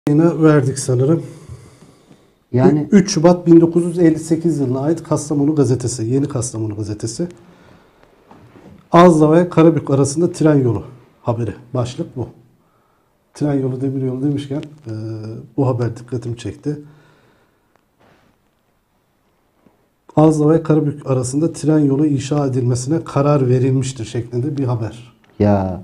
Yine verdik sanırım. Yani 3 Şubat 1958 yılına ait Kastamonu gazetesi, Yeni Kastamonu gazetesi. Azdava ve Karabük arasında tren yolu haberi. Başlık bu. Tren yolu, demir yolu demişken bu haber dikkatimi çekti. Azdava ve Karabük arasında tren yolu inşa edilmesine karar verilmiştir şeklinde bir haber. ya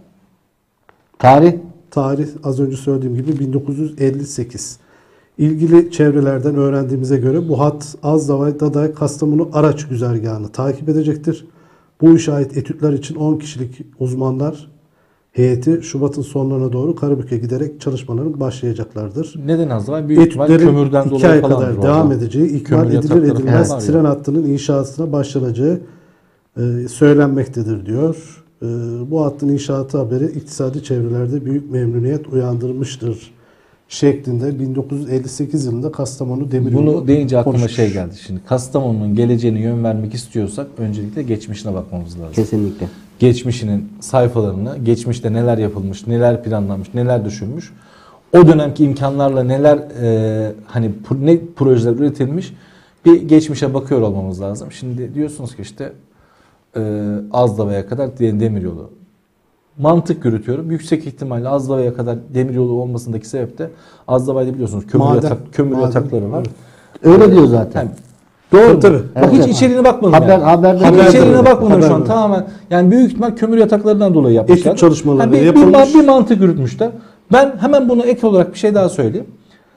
tarih az önce söylediğim gibi 1958. İlgili çevrelerden öğrendiğimize göre bu hat Azdava, Daday, Kastamonu araç güzergahını takip edecektir. Bu işe ait etütler için 10 kişilik uzmanlar heyeti Şubat'ın sonlarına doğru Karabük'e giderek çalışmalarına başlayacaklardır. Neden Azdava? Büyük ihtimal Etütlerin kömürden 2 dolayı ay falan kadar devam edeceği, ikmal edilir edilmez tren hattının inşasına başlanacağı söylenmektedir diyor. Bu hattın inşaatı haberi iktisadi çevrelerde büyük memnuniyet uyandırmıştır şeklinde 1958 yılında Kastamonu Demiryolu Bunu deyince aklıma konuşmuş. şey geldi. Şimdi Kastamonu'nun geleceğine yön vermek istiyorsak öncelikle geçmişine bakmamız lazım. kesinlikle. Geçmişinin sayfalarını, geçmişte neler yapılmış, neler planlanmış, neler düşünmüş, o dönemki imkanlarla neler ne projeler üretilmiş, bir geçmişe bakıyor olmamız lazım. Şimdi diyorsunuz ki işte Azdava'ya kadar demiryolu. Mantık yürütüyorum. Yüksek ihtimalle Azdava'ya kadar demiryolu olmasındaki sebep de Azdava'da biliyorsunuz kömür yatakları var. Öyle diyor zaten. Yani doğru. Tabii. Bak hiç içeriğine bakmadım Haberde Hiç içeriğine var. bakmadım şu an. Haber var. Tamamen yani büyük ihtimal kömür yataklarından dolayı yapmışlar. Etüt çalışmaları bir yapılmış. bir mantık yürütmüşler. Ben hemen bunu ek olarak bir şey daha söyleyeyim.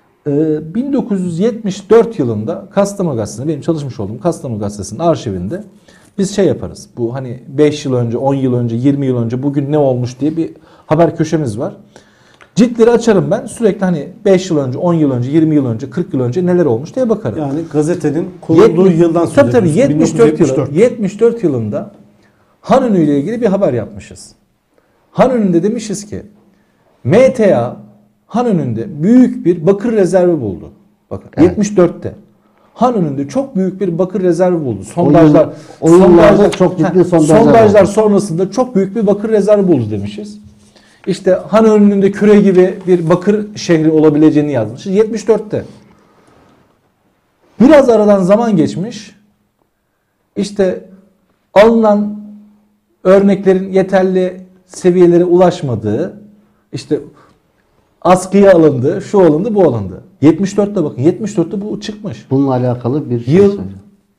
1974 yılında Kastamonu Gazetesi'nde, benim çalışmış olduğum Kastamonu Gazetesi'nin arşivinde biz şey yaparız. Bu hani 5 yıl önce, 10 yıl önce, 20 yıl önce bugün ne olmuş diye bir haber köşemiz var. Ciltleri açarım ben. Sürekli hani 5 yıl önce, 10 yıl önce, 20 yıl önce, 40 yıl önce neler olmuş diye bakarım. Yani gazetenin kurulduğu yıldan söz ediyoruz. Tabii 74 yılında Hanönü ile ilgili bir haber yapmışız. Hanönü'nde demişiz ki MTA Hanönü'nde büyük bir bakır rezervi buldu. Bakın Evet. 74'te. Hanönü'nde çok büyük bir bakır rezervi buldu. O yıllarda çok ciddi sondajlar sonrasında çok büyük bir bakır rezervi buldu demişiz. İşte Hanönü'nde küre gibi bir bakır şehri olabileceğini yazmışız 74'te. Biraz aradan zaman geçmiş. İşte alınan örneklerin yeterli seviyelere ulaşmadığı, işte askıya alındı, şu alındı, bu alındı. 74'te bakın, 74'te bu çıkmış. Bununla alakalı bir şey Yıl söylüyor.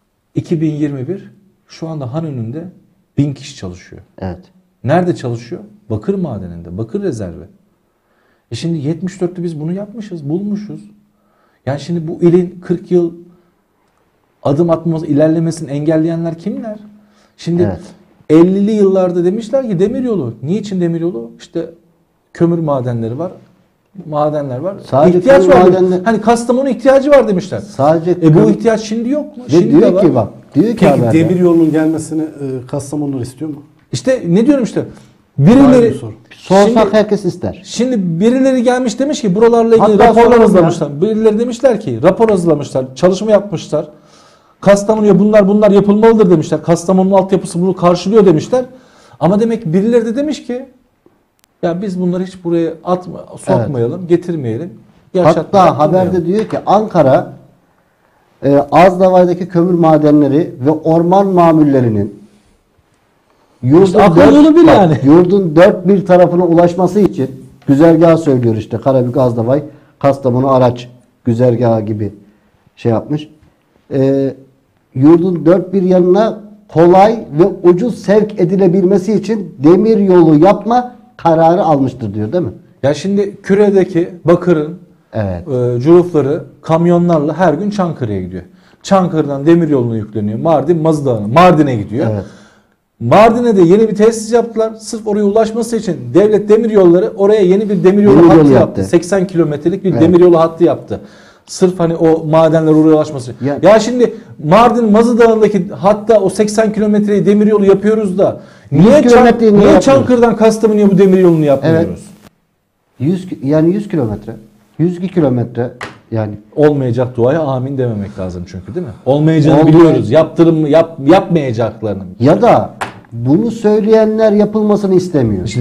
2021, şu anda Hanönü'nde 1000 kişi çalışıyor. Evet. Nerede çalışıyor? Bakır madeninde, bakır rezervi. Şimdi 74'te biz bunu yapmışız, bulmuşuz. Yani şimdi bu ilin 40 yıl adım atması, ilerlemesini engelleyenler kimler? Şimdi Evet. 50'li yıllarda demişler ki demiryolu. Niçin demiryolu? İşte kömür madenleri var. Madenler var. Sadece İhtiyaç kömür var. madenleri- Hani Kastamonu ihtiyacı var demişler. Sadece Bu ihtiyaç şimdi yok mu? ve Şimdi de diyor var. ki bak, diyor ki Peki haberde, demir yolunun gelmesini Kastamonular istiyor mu? İşte ne diyorum işte. Ayrı Birileri bir soru. sorsak herkes ister. Şimdi birileri gelmiş demiş ki buralarla ilgili Hatta raporlar soralım hazırlamışlar. Birileri demişler ki rapor hazırlamışlar, çalışma yapmışlar. Kastamonu'ya bunlar yapılmalıdır demişler. Kastamonu'nun altyapısı bunu karşılıyor demişler. Ama demek ki birileri de demiş ki ya biz bunları hiç buraya sokmayalım, getirmeyelim. Hatta haberde diyor ki Ankara Azdava'daki kömür madenleri ve orman mamullerinin İşte akıl yolu bir yani. Yurdun dört bir tarafına ulaşması için güzergahı söylüyor işte. Karabük, Azdavay, Kastamonu araç güzergahı gibi şey yapmış. Yurdun dört bir yanına kolay ve ucuz sevk edilebilmesi için demir yolu yapma kararı almıştır diyor, değil mi? Ya şimdi küredeki bakırın Evet. cürufları kamyonlarla her gün Çankırı'ya gidiyor. Çankırı'dan demiryoluna yükleniyor. Mardin'e gidiyor. Evet. Mardin'e de yeni bir tesis yaptılar. Sırf oraya ulaşması için devlet demiryolları oraya yeni bir demiryolu Demiryolu hattı yaptı. yaptı. 80 kilometrelik bir Evet. demiryolu hattı yaptı. Sırf hani o madenler oraya ulaşması için. Ya- Ya şimdi Mardin Mazı Dağı'ndaki hatta o 80 kilometreyi demiryolu yapıyoruz da niye kilometreyi niye yapıyoruz? Çankırı'dan Kastamonu'ya bu demiryolunu yapmıyoruz? 100 kilometre. 102 kilometre yani. Olmayacak duaya amin dememek lazım çünkü, değil mi? Olmayacağını Olmay- biliyoruz. Yapmayacaklarını. Ya da bunu söyleyenler yapılmasını istemiyor.